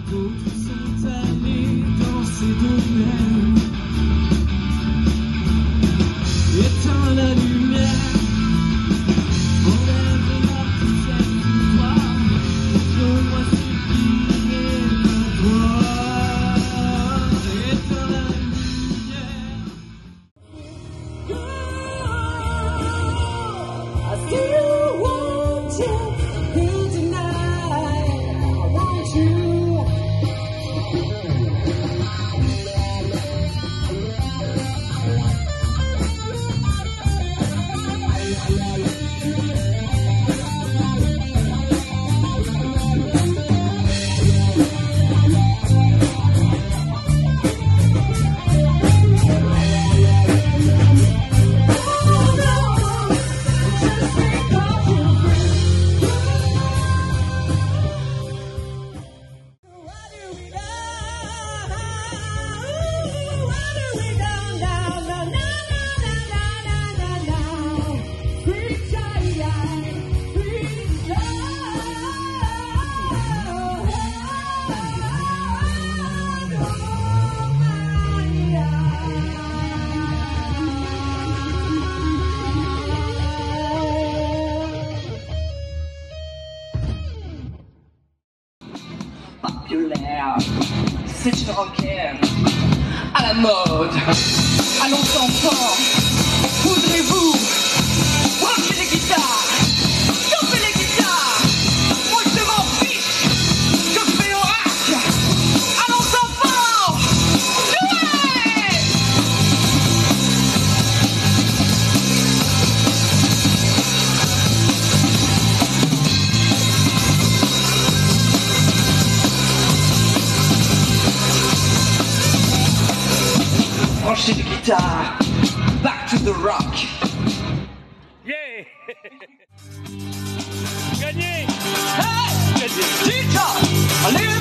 D'autres sont allés dans ces domaines. Éteins la lumière, enlève la poussière du toit. Montre-moi ce qui est en toi. Éteins la lumière. I still want you here tonight. I want you. Populaire, c'est une rockère à la mode. Allons enfants, voudrez-vous rocker les guitares, taper les guitares? Moi je m'en fiche, je fais l'oracle. Allons enfants, jouez! Branchez les guitares, back to the rock. Yeah. Gagné. Hey, guitar, allez.